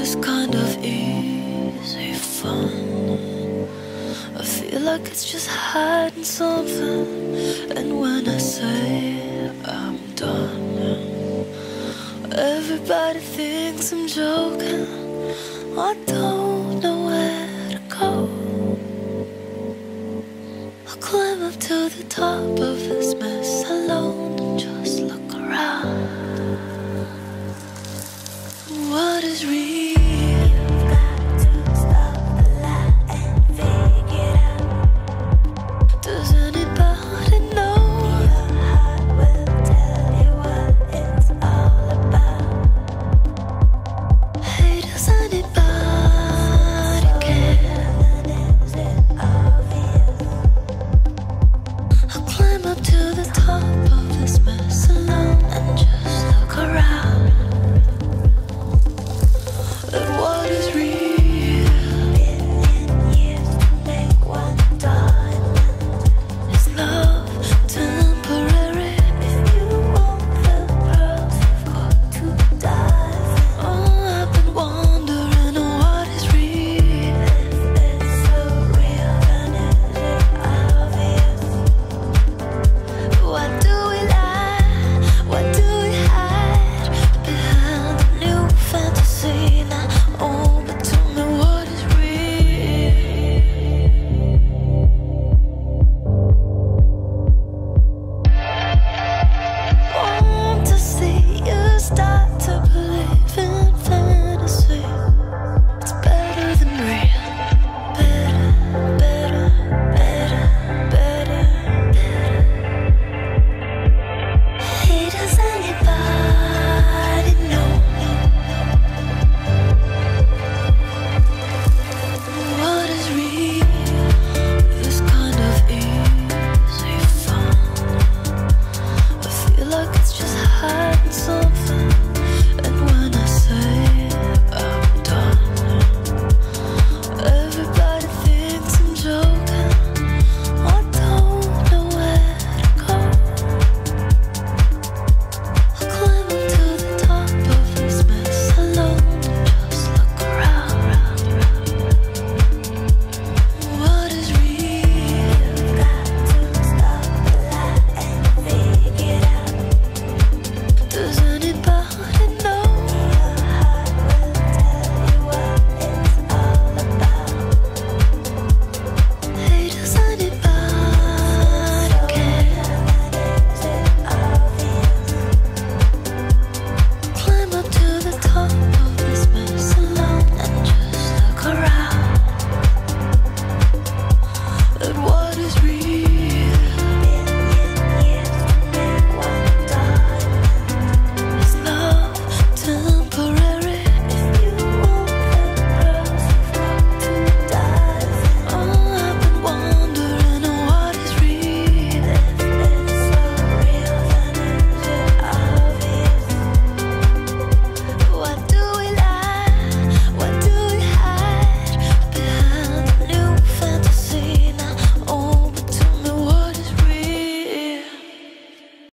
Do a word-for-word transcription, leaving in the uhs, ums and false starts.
is kind of easy fun. I feel like it's just hiding something. And when I say I'm done, everybody thinks I'm joking. I don't know where to go. I'll climb up to the top of this mess alone and just look around. What is real?